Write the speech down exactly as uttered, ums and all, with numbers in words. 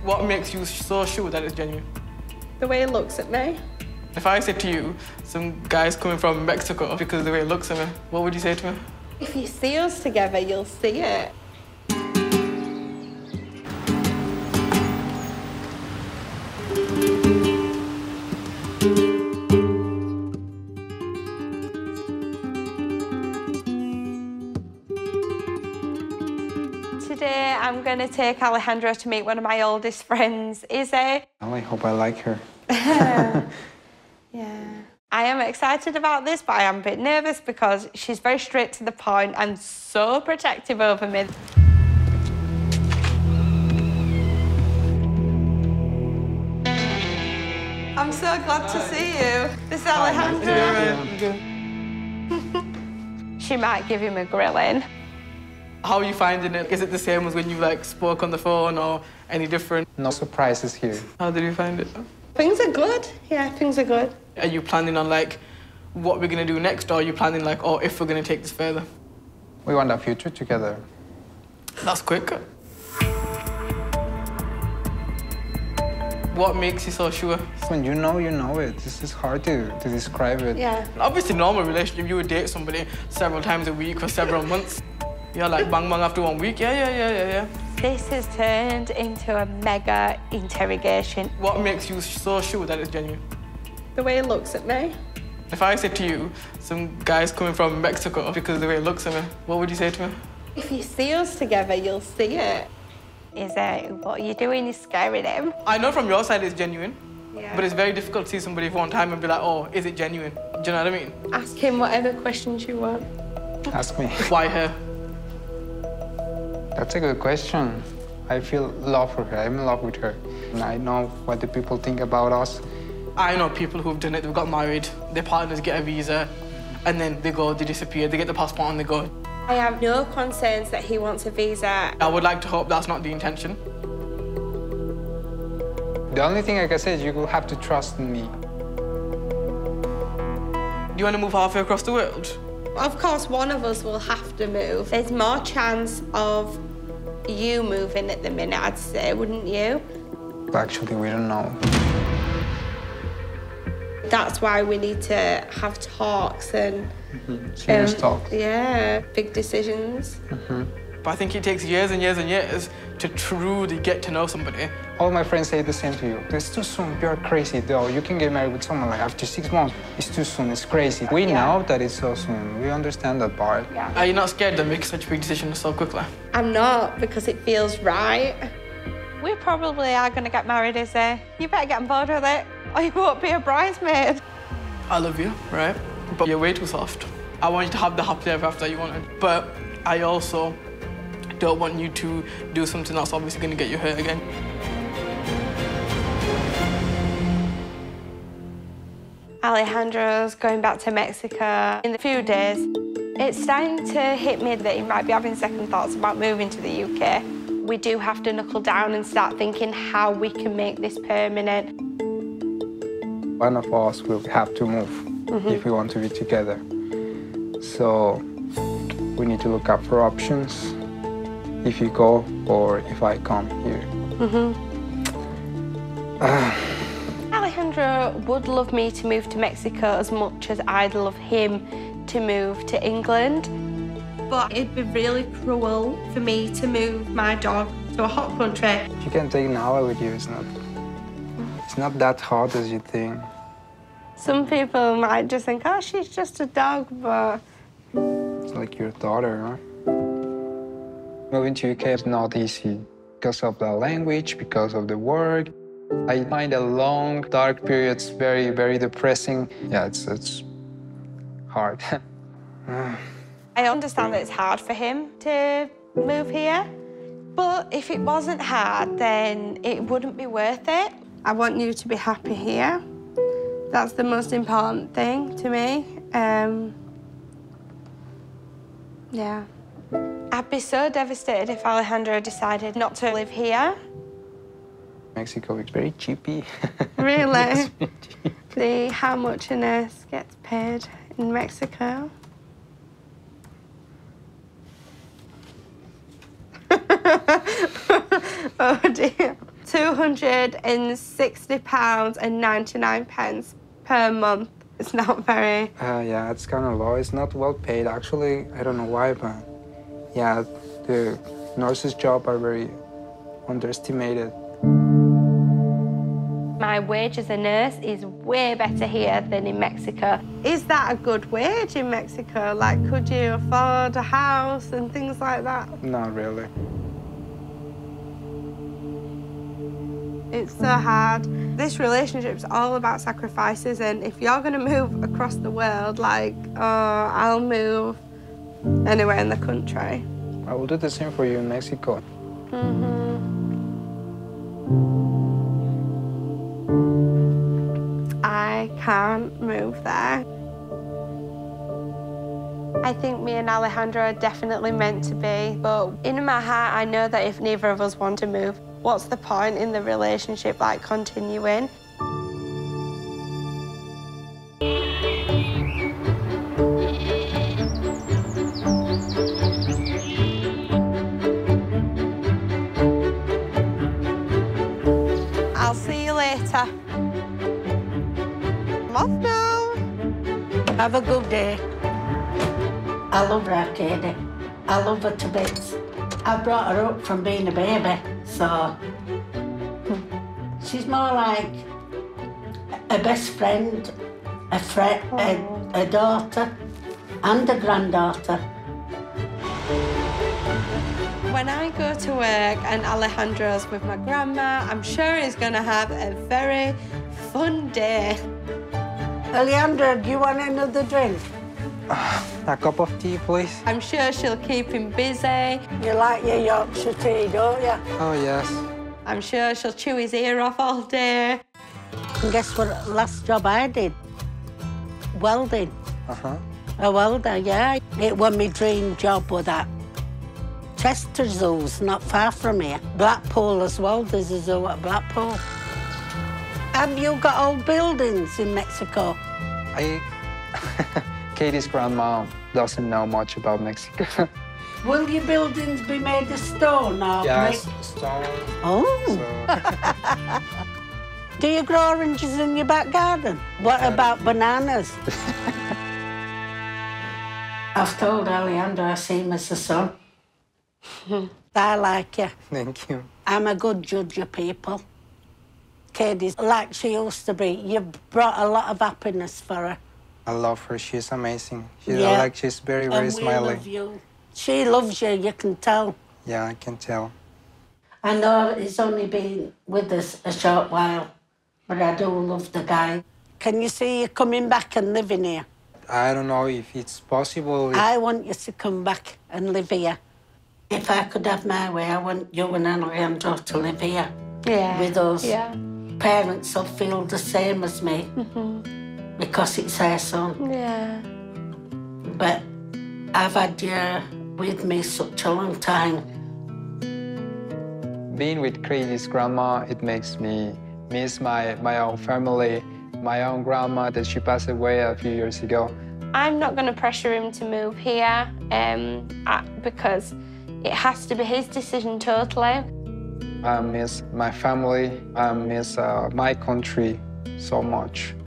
What makes you so sure that it's genuine? The way he looks at me. If I said to you, some guy's coming from Mexico because of the way he looks at me, what would you say to me? If you see us together, you'll see it. Today, I'm going to take Alejandra to meet one of my oldest friends, Izzy. I hope I like her. Yeah. I am excited about this, but I am a bit nervous because she's very straight to the point and so protective over me. I'm so glad to see you. This is Alejandra. She might give him a grilling. How are you finding it? Is it the same as when you like spoke on the phone or any different? No surprises here. How did you find it? Things are good. Yeah, things are good. Are you planning on like what we're gonna do next, or are you planning like, oh, if we're gonna take this further? We want a future together. That's quick. What makes you so sure? When you know, you know it. This is hard to, to describe it. Yeah. Obviously, normal relationship, you would date somebody several times a week for several months. You're like bang bang after one week. Yeah, yeah, yeah, yeah, yeah. This has turned into a mega interrogation. What makes you so sure that it's genuine? The way he looks at me. If I said to you, some guy's coming from Mexico because of the way he looks at me, what would you say to me? If you see us together, you'll see it. Is it what you're doing is scaring him? I know from your side it's genuine, Yeah. but it's very difficult to see somebody for one time and be like, oh, is it genuine? Do you know what I mean? Ask him whatever questions you want. Ask me. Why her? That's a good question. I feel love for her. I'm in love with her. And I know what the people think about us. I know people who've done it, they've got married, their partners get a visa, and then they go, they disappear, they get the passport and they go. I have no concerns that he wants a visa. I would like to hope that's not the intention. The only thing I can say is you will have to trust in me. Do you want to move halfway across the world? Of course, one of us will have to move. There's more chance of you moving at the minute, I'd say, wouldn't you? Actually, we don't know. That's why we need to have talks and... Mm-hmm. Serious um, talks. Yeah, big decisions. Mm-hmm. But I think it takes years and years and years to truly get to know somebody. All my friends say the same to you. It's too soon. You're crazy, though. You can get married with someone like after six months. It's too soon. It's crazy. We Yeah. know that it's so soon. We understand that part. Yeah. Are you not scared to make such big decisions so quickly? I'm not, because it feels right. We probably are going to get married, Izzy. You better get on board with it, or you won't be a bridesmaid. I love you, right? But you're way too soft. I want you to have the happily ever after you wanted. But I also don't want you to do something that's obviously going to get you hurt again. Alejandro's going back to Mexico in a few days. It's starting to hit me that he might be having second thoughts about moving to the U K. We do have to knuckle down and start thinking how we can make this permanent. One of us will have to move mm-hmm. if we want to be together. So we need to look up for options. If you go or if I come here. Mm-hmm. uh. Alejandro would love me to move to Mexico as much as I'd love him to move to England. But it'd be really cruel for me to move my dog to a hot country. You can take Nala with you. It's not, it's not that hot as you think. Some people might just think, oh, she's just a dog, but... It's like your daughter, huh? Moving to U K is not easy because of the language, because of the work. I find the long, dark periods very, very depressing. Yeah, it's, it's hard. I understand that it's hard for him to move here, but if it wasn't hard, then it wouldn't be worth it. I want you to be happy here. That's the most important thing to me. Um, yeah. I'd be so devastated if Alejandro decided not to live here. Mexico is very cheapy. Really? See how much a nurse gets paid in Mexico? Oh dear. Two two hundred sixty pounds and ninety-nine pence per month. It's not very... Uh, yeah, it's kind of low. It's not well paid, actually. I don't know why, but yeah, the nurses' jobs are very underestimated. My wage as a nurse is way better here than in Mexico. Is that a good wage in Mexico? Like, could you afford a house and things like that? Not really. It's so hard. This relationship's all about sacrifices, and if you're going to move across the world, like, oh, I'll move anywhere in the country. I will do the same for you in Mexico. Mm-hmm. I can't move there. I think me and Alejandro are definitely meant to be, but in my heart, I know that if neither of us want to move, what's the point in the relationship, like, continuing? I'll see you later. I'm off now. Have a good day. I love her, Katie. I love her to bits. I brought her up from being a baby, so she's more like a best friend, a friend, a, a daughter, and a granddaughter. When I go to work and Alejandro's with my grandma, I'm sure he's going to have a very fun day. Alejandra, do you want another drink? A cup of tea, please. I'm sure she'll keep him busy. You like your Yorkshire tea, don't you? Oh, yes. I'm sure she'll chew his ear off all day. And guess what last job I did? Welding. Uh-huh. A welder, yeah. It was my dream job with that. Chester Zoo's not far from here. Blackpool as well, there's a zoo at Blackpool. Have you got old buildings in Mexico? I... Katie's grandma doesn't know much about Mexico. Will your buildings be made of stone or Yes, brick? stone. Oh. So... Do you grow oranges in your back garden? What Um, about bananas? I've told Alejandro I see him as a son. I like you. Thank you. I'm a good judge of people. Katie's like she used to be. You've brought a lot of happiness for her. I love her. She's amazing. She's Yeah. like she's very, very And we smiley. love you. She loves you, you can tell. Yeah, I can tell. I know he's only been with us a short while, but I do love the guy. Can you see you coming back and living here? I don't know if it's possible. If... I want you to come back and live here. If I could have my way, I want you and Alejandro to live here. Yeah. With us. Yeah. Parents will feel the same as me. Mm-hmm. Because it's their son. Yeah. But I've had you with me such a long time. Being with Katie's grandma, it makes me miss my, my own family, my own grandma that she passed away a few years ago. I'm not going to pressure him to move here um, I, because it has to be his decision totally. I miss my family, I miss uh, my country so much.